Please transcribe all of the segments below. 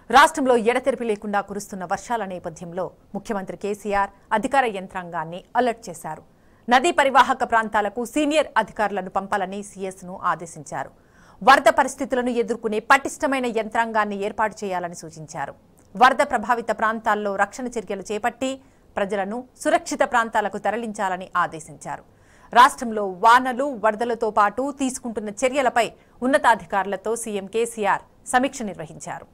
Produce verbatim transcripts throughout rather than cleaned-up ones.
రాష్ట్రంలో ఎడతెరిపి లేకుండా కురుస్తున్న వర్షాల నేపథ్యంలో ముఖ్యమంత్రి కేసీఆర్ అధికార యంత్రాంగాన్ని అలర్ట్ చేశారు. నదీ పరివాహక ప్రాంతాలకు సీనియర్ అధికారులను పంపాలని సీఎస్ ను ఆదేశించారు. వరద పరిస్థితులను ఎదుర్కొనే పటిష్టమైన యంత్రాంగాన్ని ఏర్పాటు చేయాలని సూచించారు. వరద ప్రభావిత ప్రాంతాల్లో రక్షణ చర్యలు చేపట్టి ప్రజలను సురక్షిత ప్రాంతాలకు తరలించాలని ఆదేశించారు. రాష్ట్రంలో వానలు వరదలతో పాటు తీసుకుంటున్న చర్యలపై ఉన్నతాధికారులతో సీఎం కేసీఆర్ సమీక్ష నిర్వహించారు.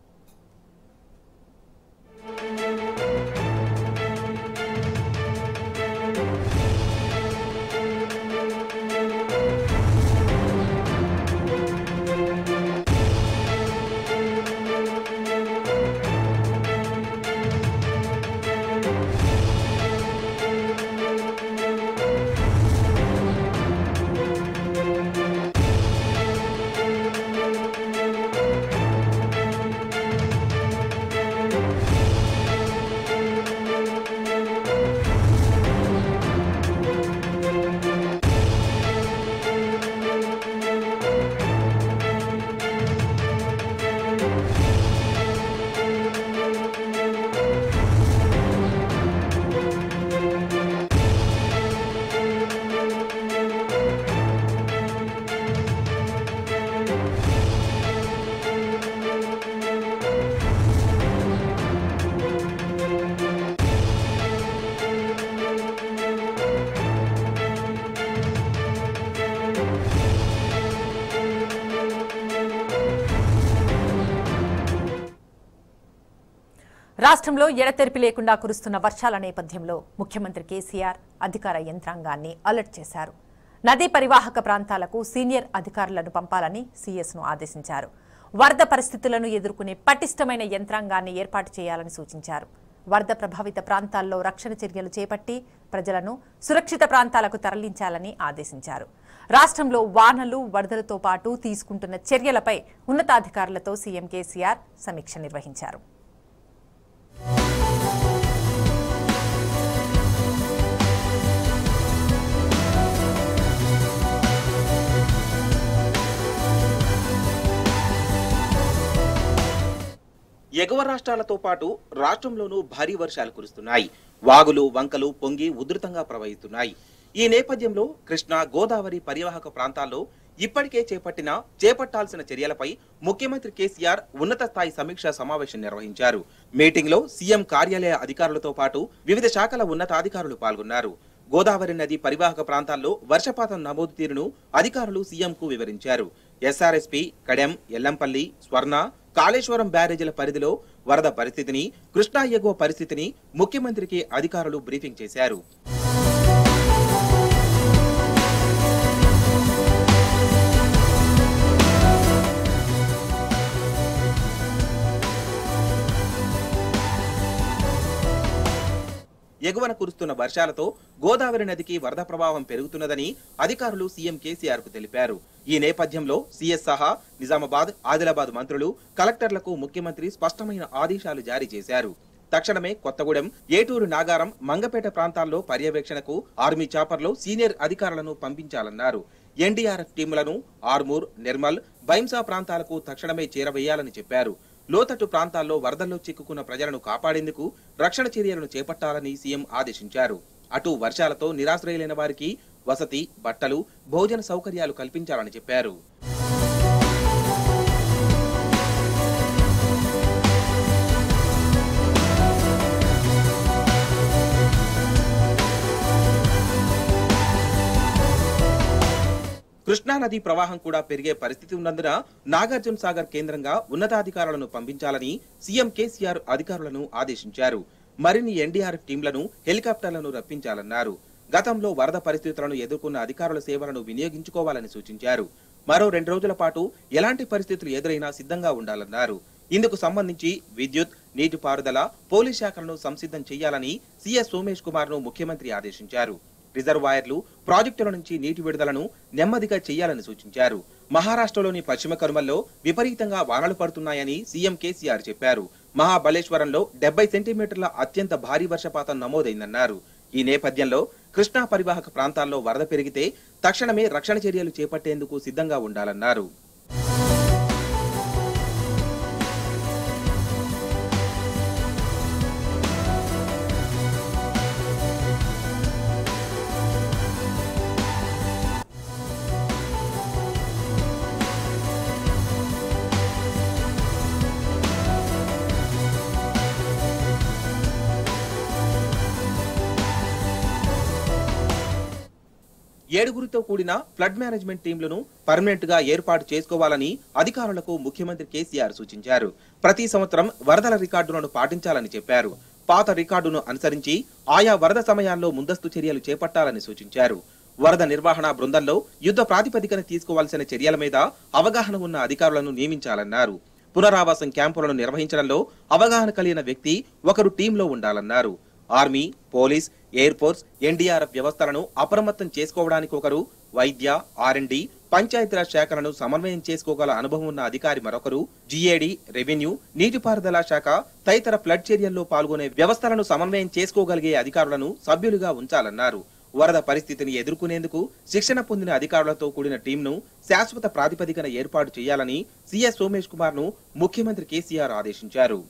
రాష్ట్రంలో ఎడతెరిపి లేకుండా కురుస్తున్న వర్షాల నేపథ్యంలో ముఖ్యమంత్రి కేసీఆర్ అధికార యంత్రాంగాన్ని అలర్ట్ చేశారు. నదీ పరివాహక ప్రాంతాలకు సీనియర్ అధికారులను పంపాలని సీఎస్ ను ఆదేశించారు. వరద పరిస్థితులను ఎదుర్కొనే పటిష్టమైన యంత్రాంగాన్ని ఏర్పాటు చేయాలని సూచించారు. వరద ప్రభావిత ప్రాంతాల్లో రక్షణ చర్యలు చేపట్టి ప్రజలను సురక్షిత ప్రాంతాలకు తరలించాలని ఆదేశించారు. రాష్ట్రంలో వానలు వరదలతో పాటు తీసుకుంటున్న చర్యలపై ఉన్నతాధికారులతో సీఎం కేసీఆర్ సమీక్ష నిర్వహించారు. ఎగువ రాష్ట్రాలతో పాటు రాష్ట్రంలోనూ భారీ వర్షాలు కురుస్తున్నాయి. వాగులు వంకలు పొంగి ఉధృతంగా ప్రవహిస్తున్నాయి. ఈ నేపథ్యంలో కృష్ణా గోదావరి పరివాహక ప్రాంతాల్లో ఇప్పటికే చేపట్టిన చేపట్టాల్సిన చర్యలపై ముఖ్యమంత్రి కేసీఆర్ ఉన్నత స్థాయి సమీక్షా సమావేశం నిర్వహించారు. మీటింగ్ లో సీఎం కార్యాలయ అధికారులతో పాటు వివిధ శాఖల ఉన్నతాధికారులు పాల్గొన్నారు. గోదావరి నది పరివాహక ప్రాంతాల్లో వర్షపాతం నమోదు తీరును అధికారులు సీఎంకు వివరించారు. ఎస్ఆర్ఎస్పీ కడెం, ఎల్లంపల్లి, స్వర్ణ, కాళేశ్వరం బ్యారేజీల పరిధిలో వరద పరిస్థితిని, కృష్ణా ఎగువ పరిస్థితిని ముఖ్యమంత్రికి అధికారులు బ్రీఫింగ్ చేశారు. ఎగువన కురుస్తున్న వర్షాలతో గోదావరి నదికి వరద ప్రభావం పెరుగుతున్నదని అధికారులు సీఎం కేసీఆర్ కు తెలిపారు. ఈ నేపథ్యంలో సీఎస్ సహా నిజామాబాద్, ఆదిలాబాద్ మంత్రులు, కలెక్టర్లకు ముఖ్యమంత్రి స్పష్టమైన ఆదేశాలు జారీ చేశారు. తక్షణమే కొత్తగూడెం, ఏటూరు, నాగారం, మంగపేట ప్రాంతాల్లో పర్యవేక్షణకు ఆర్మీ చాపర్లో సీనియర్ అధికారులను పంపించాలన్నారు. ఎన్డీఆర్ఎఫ్ టీంలను ఆర్మూర్, నిర్మల్, బైంసా ప్రాంతాలకు తక్షణమే చేరవేయాలని చెప్పారు. లోతట్టు ప్రాంతాల్లో వరదల్లో చిక్కుకున్న ప్రజలను కాపాడేందుకు రక్షణ చర్యలను చేపట్టాలని సీఎం ఆదేశించారు. అటు వర్షాలతో నిరాశ్రయులైన వారికి వసతి, బట్టలు, భోజన సౌకర్యాలు కల్పించాలని చెప్పారు. కృష్ణా నది ప్రవాహం కూడా పెరిగే పరిస్థితి ఉన్నందున నాగార్జున సాగర్ కేంద్రంగా ఉన్నతాధికారులను పంపించాలని సీఎం కేసీఆర్ అధికారులను ఆదేశించారు. మరిన్ని ఎన్డీఆర్ఎఫ్ టీంలను, హెలికాప్టర్లను రప్పించాలన్నారు. గతంలో వరద పరిస్థితులను ఎదుర్కొన్న అధికారుల సేవలను వినియోగించుకోవాలని సూచించారు. మరో రెండు రోజుల పాటు ఎలాంటి పరిస్థితులు ఎదురైనా సిద్ధంగా ఉండాలన్నారు. ఇందుకు సంబంధించి విద్యుత్, నీటిపారుదల, పోలీస్ శాఖలను సంసిద్ధం చేయాలని సీఎస్ సోమేష్ కుమార్ ను ముఖ్యమంత్రి ఆదేశించారు. రిజర్వాయర్లు, ప్రాజెక్టుల నుంచి నీటి విడుదలను నెమ్మదిగా చేయాలని సూచించారు. మహారాష్ట్రలోని పశ్చిమ కనుమల్లో విపరీతంగా వానలు పడుతున్నాయని సీఎం కేసీఆర్ చెప్పారు. మహాబలేశ్వరంలో డెబ్బై సెంటీమీటర్ల అత్యంత భారీ వర్షపాతం నమోదైందన్నారు. ఈ నేపథ్యంలో కృష్ణా పరివాహక ప్రాంతాల్లో వరద పెరిగితే తక్షణమే రక్షణ చర్యలు చేపట్టేందుకు సిద్ధంగా ఉండాలన్నారు. ఏడుగురితో కూడిన ఫ్లడ్ మేనేజ్మెంట్ టీంలను పర్మనెంట్ గా ఏర్పాటు చేసుకోవాలని అధికారులకు ముఖ్యమంత్రి కేసీఆర్ సూచించారు. ప్రతి సంవత్సరం వరదల రికార్డులను పాటించాలని చెప్పారు. పాత రికార్డును అనుసరించి ఆయా వరద సమయాల్లో ముందస్తు చర్యలు చేపట్టాలని సూచించారు. వరద నిర్వహణ బృందంలో యుద్ధ ప్రాతిపదికన తీసుకోవాల్సిన చర్యల మీద అవగాహన ఉన్న అధికారులను నియమించాలన్నారు. పునరావాసం క్యాంపులను నిర్వహించడంలో అవగాహన కలిగిన వ్యక్తి ఒకరు టీంలో ఉండాలన్నారు. Army, police, air force, NDRF వ్యవస్థలను అప్రమత్తం చేసుకోవడానికి ఒకరు, వైద్య, ఆర్ అండ్ డి, పంచాయతీరాజ్ శాఖలను సమన్వయం చేసుకోగల అనుభవం ఉన్న అధికారి మరొకరు, జీఏడీ, రెవెన్యూ, నీటిపారుదల శాఖ తదితర ఫ్లడ్ చర్యల్లో పాల్గొనే వ్యవస్థలను సమన్వయం చేసుకోగలిగే అధికారులను సభ్యులుగా ఉంచాలన్నారు. వరద పరిస్థితిని ఎదుర్కొనేందుకు శిక్షణ పొందిన అధికారులతో కూడిన టీంను శాశ్వత ప్రాతిపదికన ఏర్పాటు చేయాలని సీఎస్ సోమేష్ కుమార్ ను ముఖ్యమంత్రి కేసీఆర్ ఆదేశించారు.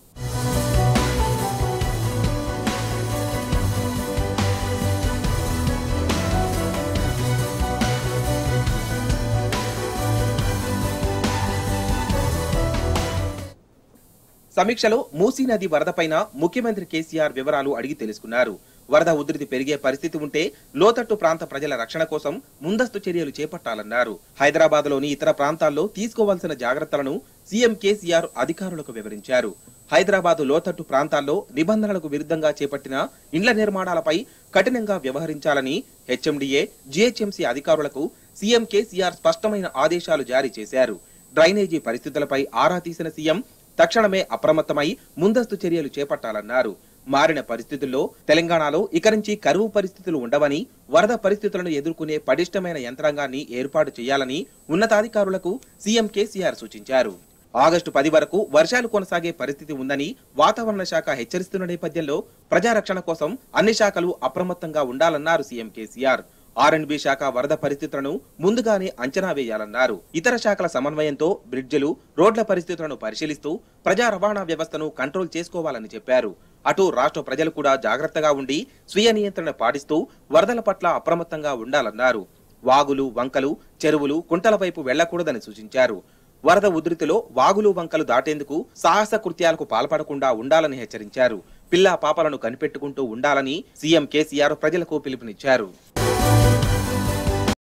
సమీక్షలో మూసీ నది వరదపైన ముఖ్యమంత్రి కేసీఆర్ వివరాలు అడిగి తెలుసుకున్నారు. వరద ఉధృతి పెరిగే పరిస్థితి ఉంటే లోతట్టు ప్రాంత ప్రజల రక్షణ కోసం ముందస్తు చర్యలు చేపట్టాలన్నారు. హైదరాబాద్ లోని ఇతర ప్రాంతాల్లో తీసుకోవాల్సిన జాగ్రత్తలను సీఎం కేసీఆర్ అధికారులకు వివరించారు. హైదరాబాద్ లోతట్టు ప్రాంతాల్లో నిబంధనలకు విరుద్ధంగా చేపట్టిన ఇండ్ల నిర్మాణాలపై కఠినంగా వ్యవహరించాలని హెచ్ఎండిఏ, జీహెచ్ఎంసీ అధికారులకు సీఎం కేసీఆర్ స్పష్టమైన ఆదేశాలు జారీ చేశారు. డ్రైనేజీ పరిస్థితులపై ఆరా తీసిన సీఎం తక్షణమే అప్రమత్తమై ముందస్తు చర్యలు చేపట్టాలన్నారు. మారిన పరిస్థితుల్లో తెలంగాణలో ఇక నుంచి కరువు పరిస్థితులు ఉండవని, వరద పరిస్థితులను ఎదుర్కొనే పటిష్టమైన యంత్రాంగాన్ని ఏర్పాటు చేయాలని ఉన్నతాధికారులకు సీఎం కేసీఆర్ సూచించారు. ఆగస్టు పది వరకు వర్షాలు కొనసాగే పరిస్థితి ఉందని వాతావరణ శాఖ హెచ్చరిస్తున్న నేపథ్యంలో ప్రజారక్షణ కోసం అన్ని శాఖలు అప్రమత్తంగా ఉండాలన్నారు CM KCR. R and B శాఖ వరద పరిస్థితులను ముందుగానే అంచనా వేయాలన్నారు. ఇతర శాఖల సమన్వయంతో బ్రిడ్జిలు, రోడ్ల పరిస్థితులను పరిశీలిస్తూ ప్రజా రవాణా వ్యవస్థను కంట్రోల్ చేసుకోవాలని చెప్పారు. అటు రాష్ట్ర ప్రజలు కూడా జాగ్రత్తగా ఉండి స్వీయ నియంత్రణ పాటిస్తూ వరదల పట్ల అప్రమత్తంగా ఉండాలన్నారు. వాగులు, వంకలు, చెరువులు, కుంటల వైపు వెళ్లకూడదని సూచించారు. వరద ఉధృతిలో వాగులు, వంకలు దాటేందుకు సాహస కృత్యాలకు పాల్పడకుండా ఉండాలని హెచ్చరించారు. పిల్లా పాపలను కనిపెట్టుకుంటూ ఉండాలని సీఎం కేసీఆర్ ప్రజలకు పిలుపునిచ్చారు.